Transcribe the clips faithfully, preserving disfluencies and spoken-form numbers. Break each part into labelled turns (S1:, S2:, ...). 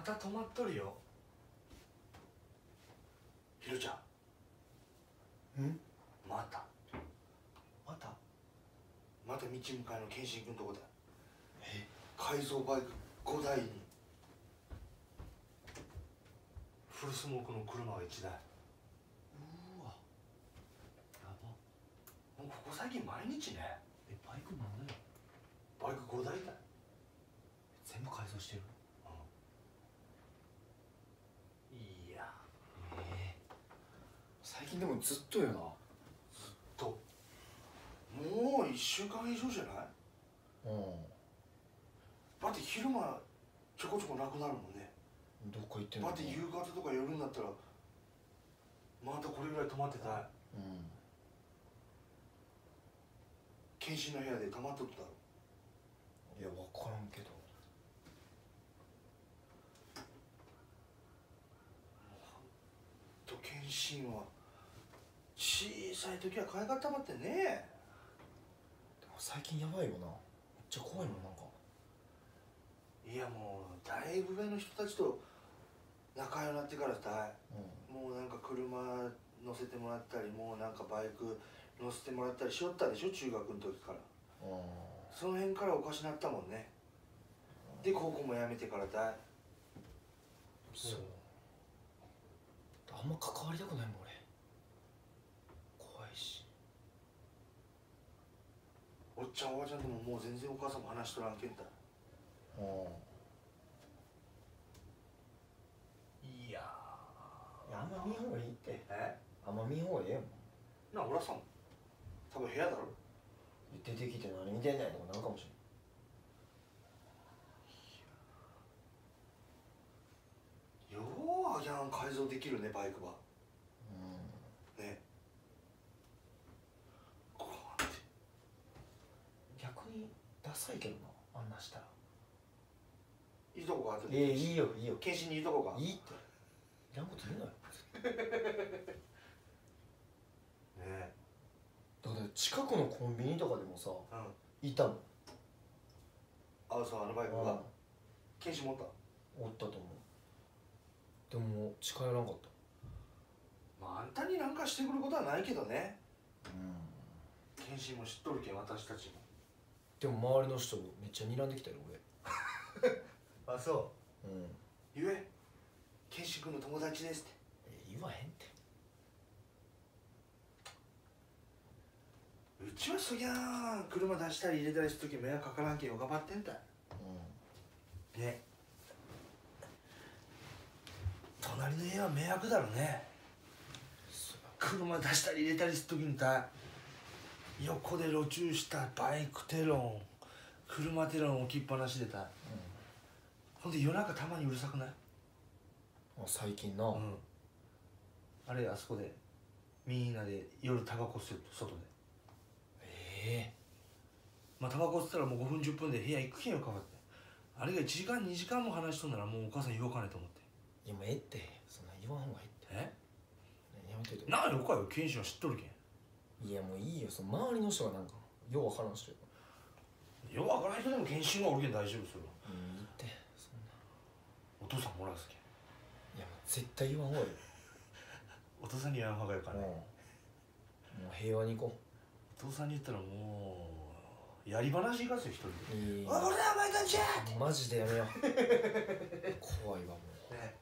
S1: た止まっとるよ。ひろちゃん。
S2: ん？
S1: また
S2: また？
S1: また道向かいの健信君とこだ。
S2: え？
S1: 改造バイクごだいにフルスモークの車がいちだい。
S2: うわ、やば。
S1: もうここ最近毎日ね。
S2: え、バイクなんだよ。
S1: バイクごだいだよ。
S2: 全部改造してる。
S1: うん、いや、
S2: ええー、最近でもずっとよな。
S1: ずっともういっしゅうかん以上じゃない？
S2: うん。
S1: だって昼間ちょこちょこなくなるもんね。
S2: どっか行ってんの？
S1: だって夕方とか夜になったらまたこれぐらい止まってたい。
S2: うん。
S1: 検診の部屋で溜まっとっただろ。
S2: いや、分からんけど。
S1: と検診は小さい時は可愛かったまってね。
S2: でも最近やばいよな。めっちゃ怖いもん、なんか。
S1: いや、もうだいぶ上の人たちと仲良くなってからだい、うん、もうなんか車乗せてもらったり、もうなんかバイク乗せてもらったりしよったでしょ、中学の時から。うん、その辺からおかしなったもんね。で高校も辞めてからだい。
S2: そう、あんま関わりたくないもん俺。怖いし。
S1: おっちゃんおばちゃんとももう全然お母さんも話しとらんけんだ。うん、いやー、
S2: あんま見んほうがいいって。
S1: え？あ
S2: んま見んほうがええよ。
S1: なあ、おらさん多分部屋だろ。
S2: 出てきて何見てんねんとかなるかもし
S1: れん。ようあぎゃん改造できるね、バイクは。うんね。こうやって
S2: 逆にダサいけどな、あんなしたら。
S1: いいとこがあって。
S2: ええ、いいよいいよ。
S1: 検診にいいとこが
S2: いいって。いらんこと言うなよ。
S1: ねえ。
S2: だから近くのコンビニとかでもさ、
S1: うん、
S2: いたもん。
S1: あ、そう、あのバイクが検診持った？
S2: おったと思う。でも近寄らんかった。
S1: まああんたになんかしてくることはないけどね。
S2: うん。
S1: 検診も知っとるけん、私たちも。
S2: でも周りの人めっちゃ睨んできたよ俺。
S1: あ、そう。
S2: うん。
S1: 言え、健信君の友達ですって。
S2: え、言わへんって。
S1: うちはそりゃあ車出したり入れたりするとき迷惑かからんけんよ頑張ってんだ。うん。ね。隣の家は迷惑だろうね。車出したり入れたりするときにた横で路駐したバイクテロン、車テロン置きっぱなしでた、うん、ほんで夜中たまにうるさくない？
S2: あ、最近な。
S1: うん。あれ、あそこでみんなで夜タバコ吸うと外で。ええー、まあタバコ吸ったらもうごふんじゅっぷんで部屋行くけんよ、かかって。あれがいちじかんにじかんも話しとんならもうお母さん言おうかねと思って。
S2: いやもうええって、そんな言わんほうがいいって。え？やめといて。
S1: なんでおかよ、検診は知っとるけん。
S2: いやもういいよ、その周りの人がなんかようわからん人よ。
S1: ようわからん人でも検診はおるけん大丈夫する。
S2: うん、いいって、そんな。
S1: お父さんもらうすけん。
S2: いやもう絶対言わんほうがいい。お
S1: 父さんに言わんほうがいいからね。
S2: もう平和に行こ
S1: う。お父さんに言ったらもうやり話いかすよ、一人で。
S2: いい。
S1: おい、これだお前たちやって
S2: マジでやめよう。怖いわもう。ね。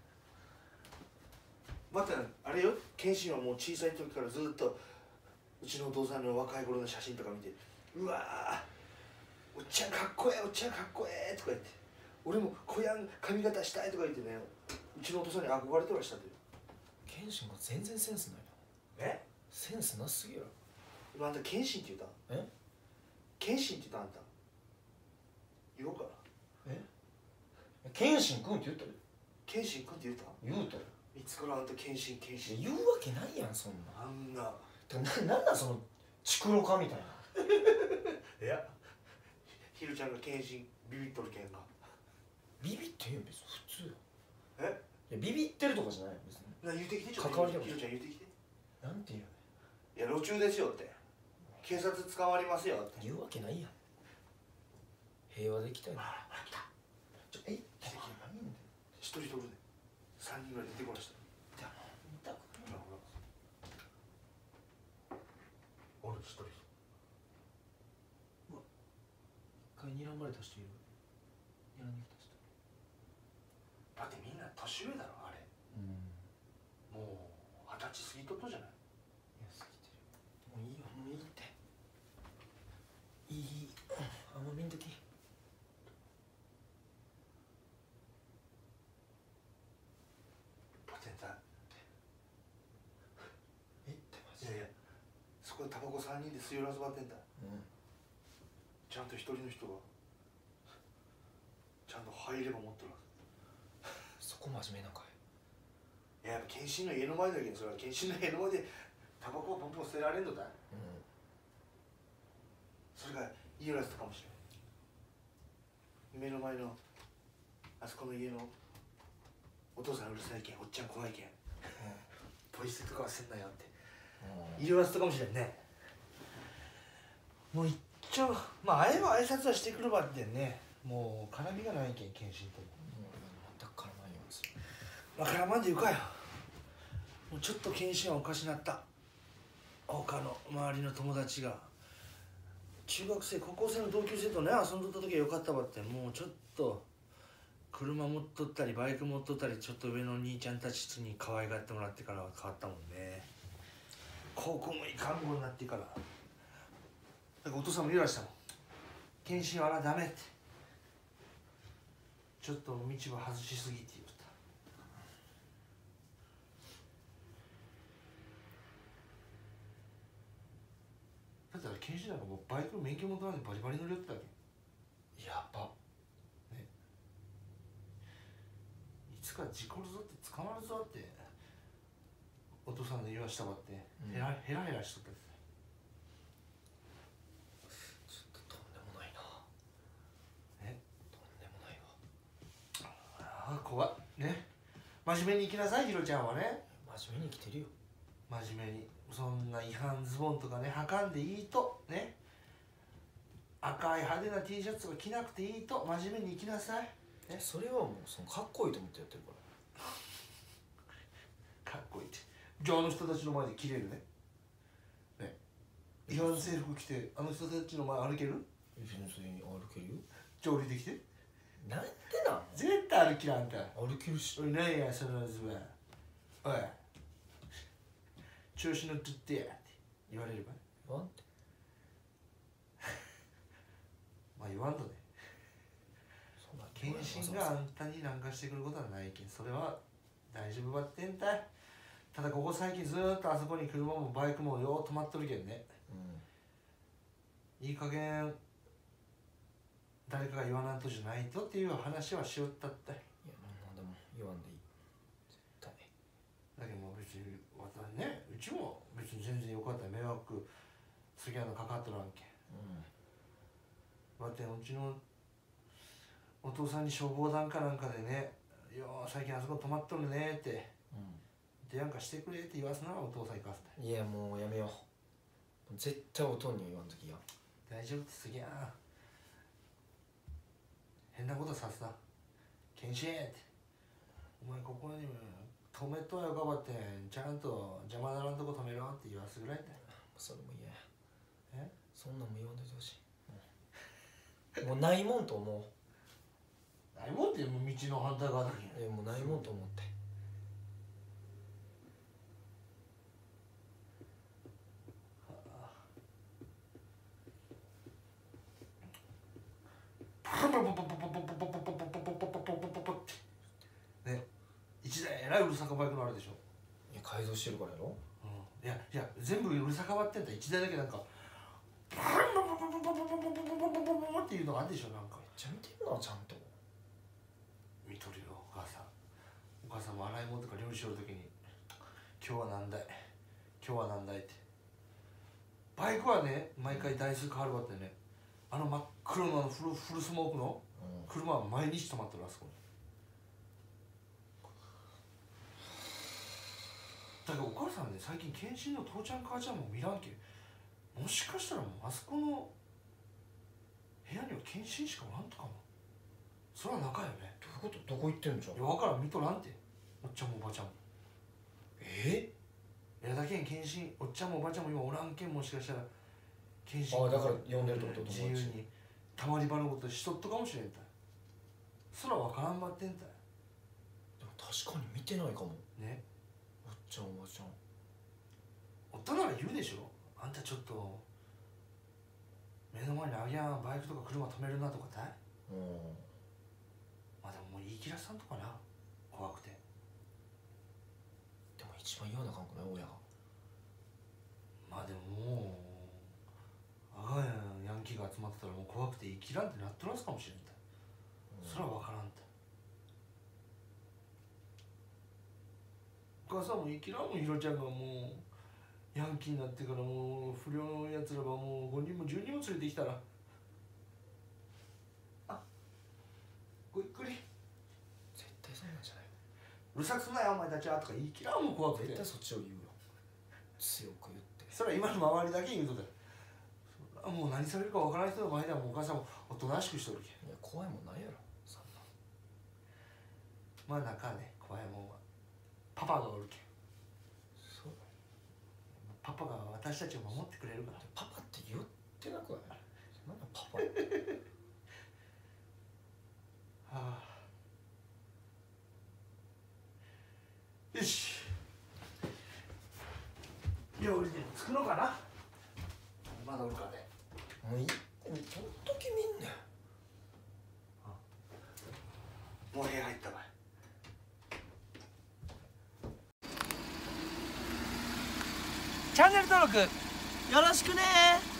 S1: またあれよ、検診はもう小さい時からずっとうちのお父さんの若い頃の写真とか見て、うわー、おっちゃんかっこええ、おっちゃんかっこええとか言って、俺もこやん髪型したいとか言ってね、うちのお父さんに憧れてはしたで。
S2: 謙信が全然センスないな。
S1: え？
S2: センスなすぎる。
S1: 今あんた謙信って言った？え？謙信って言ったあんた？言おうかな。
S2: え？謙信君って言ったよ。
S1: 謙信君って言った？
S2: 言うたよ。
S1: いつからあんた謙信謙信
S2: 言うわけないやん、そんな。
S1: あんな
S2: な、なんだそのチクロカみたいな。
S1: いや、ひるちゃんが謙信ビビっとるけんが。
S2: ビビってんよ、別に普通よ。
S1: え？
S2: いやビビってるとかじゃないよ別に。
S1: な、言うてきて、ちょっと
S2: 関わりでも
S1: ひるちゃん言うてきて。
S2: なんて言うの？
S1: いや、路駐ですよって、警察捕まりますよって
S2: 言うわけないやん。平和でいきたいな。
S1: あら、来た。
S2: ちょ、え？来て来て。
S1: 一人一人でさんにんぐらい出てこらした。
S2: 見たくない。
S1: ほらほらおる一人。
S2: うわ一回睨まれた人いる。睨んできた人。
S1: だってみんな年上だろあれ。
S2: うん。
S1: もう二十歳過ぎとっとじゃない。
S2: いや過ぎてる。もういいよ、もういいって。いい、あんま見んとき。
S1: ポテンタ。
S2: えってマジで。
S1: いやいや、そこでタバコさんにんで吸い寄らずばってんだ。
S2: うん。
S1: ちゃんと一人の人がちゃんと入れば持ってるは
S2: ず。そこ真面目なか
S1: い。いややっぱ謙信の家の前だけど、それは謙信の家の前でタバコをポンポン捨てられんのだ。
S2: うん。
S1: それがいいやつかもしれない。目の前のあそこの家のお父さんうるさいけん、おっちゃん怖いけん、うん、ポイ捨てとかはせんなよって、うん、いるやつかもしれんね。もう一丁まあ会えば挨拶はしてくるばってね。もう絡みがないけん謙信とも。
S2: もう全く絡まんようにする。
S1: まあ絡まんで言うかよ。もうちょっと謙信はおかしなった。他の周りの友達が中学生高校生の同級生とね遊んどった時はよかったばって、もうちょっと車持っとったりバイク持っとったりちょっと上の兄ちゃんたちに可愛がってもらってからは変わったもんね。高校もいかんごになってからだからお父さんも言わしたもん。謙信はダメって、ちょっと道は外しすぎって言った。だったら謙信なんかもうバイクの免許も取らんでバリバリ乗り寄ってたわけ。
S2: やば
S1: ね、いつか事故るぞって捕まるぞってお父さんの言わしたばって、うん、ヘラヘラヘラしとったです。
S2: ちょっととんでもないな。
S1: え
S2: とんでもないわ。
S1: ああ怖っね。真面目に生きなさいひろちゃんはね。
S2: 真面目に生きてるよ。
S1: 真面目に、そんな違反ズボンとかね履かんでいいとね、赤い派手な T シャツとか着なくていいと、真面目に生きなさい、
S2: ね、それはもうそのかっこいいと思ってやってるか
S1: らかっこいいって。じゃああの人たちの前で着れるね。ね、違反制服着てあの人たちの前歩ける？
S2: 別に歩けるよ。
S1: じゃあ降りてきて。
S2: なんでなん？
S1: 絶対歩きらんか。
S2: 歩けるし。
S1: おい何やそのズボン。おい調子乗っとってやって言われれば。
S2: 言わんって
S1: まあ言わんとね。謙信があんたに何かしてくることはないけん、それは大丈夫ばってんたい。ただここ最近ずーっとあそこに車もバイクもよう止まっとるけんね、うん、いい加減誰かが言わなんとじゃないとっていう話はしよったったい。
S2: いやなんでも言わんでいい絶対。
S1: だけどもう別に私ね、うちも別に全然よかった。迷惑すぎやのかかっとらんけん、うん、わてうちのお父さんに消防団かなんかでね、よー最近あそこ止まっとるねって、うん、でなんかしてくれって言わすならお父さん行かせたい。
S2: いやもうやめよう、絶対おとんに言わんときや。
S1: 大丈夫ってすぎやん、変なことさせた。謙信ってお前ここに止めとはよかばってん、ちゃんと邪魔ならんとこ止めろって言わすぐらいだよ。
S2: それも嫌や。
S1: え
S2: そんなんも言わんでほしい。もうないもんと思う。
S1: ないもんってもう道の反対側だけ。
S2: えもうないもんと思って。
S1: ね、一台えらいうるさかバイクのあるでしょ。
S2: いや改造してるからやろ。
S1: うん、いやいや全部うるさかばってんだ。一台だけなんかっていうのがあるでしょ。なんか
S2: めっちゃ見てるなちゃんと。
S1: 見とるよお母さん。お母さんも洗い物とか料理しよるときに今日は何台今日は何台ってバイクはね毎回台数変わるわってね、あの真っ黒のあのフル、フルスモークの車は毎日止まってる。あそこにだけどお母さんね最近検診の父ちゃん母ちゃんも見らんけん、もしかしたらもうあそこの部屋には検診しかおらんとかも。 それは仲よね。
S2: どういうこと？どこ行ってんじゃん。
S1: いや分からん、見とらんて、おっちゃんもおばちゃんも。
S2: え
S1: いやだけん検診、おっちゃんもおばちゃんも今おらんけん、もしかしたら検診
S2: ああだから呼んでるってこと？
S1: 自由にたまり場のことしとっとかもしれんたい。そら分からんばってんたい。
S2: でも確かに見てないかも
S1: ね。
S2: おっちゃんおばちゃん。
S1: おったなら言うでしょ。あんたちょっと目の前にあげやんバイクとか車止めるなとかたい。
S2: うん。
S1: まあでももう言い切らさんとかな、怖くて。
S2: でも一番言わなあかんくない親が。
S1: まあでももうあがやんヤンキーが集まってたらもう怖くて言い切らんってなっとらすかもしれんたい。そら分からんたい。お母さんも言い切らんもん、ひろちゃんがもうヤンキーになってからもう不良のやつらがもうごにんもじゅうにんも連れてきたら、あごゆっくり、
S2: 絶対そんなんじゃないよ。
S1: うるさくすんなよお前たちはとか言い切らんもん、怖くて。
S2: 絶対そっちを言うよ、強く言って。
S1: それは今の周りだけ言うとだよ。それはもう何されるか分からない人の前ではもうお母さんもおとなしくしとるけん。
S2: いや怖いもんないやろそんな。
S1: まあ中ね、怖いもんはパパがおるけん。
S2: そう。
S1: パパが私たちを守ってくれるから。
S2: パパって言ってなくない？なんだパパって。
S1: はあ、よし、料理でも作ろうかな。まだおるかね。
S2: もういい、どんだけ見んねん。
S1: もう部屋入ったわい。チャンネル登録よろしくね。